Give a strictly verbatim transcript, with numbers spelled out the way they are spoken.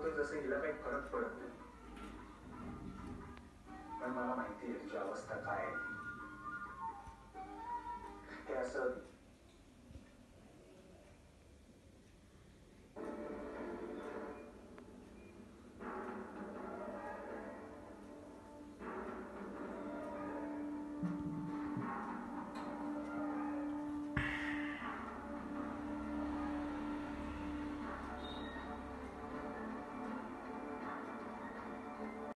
होतं जसं हिला काही फरक पडत नाही. पण मला माहिती आहे तुझी अवस्था काय आहे. हे असं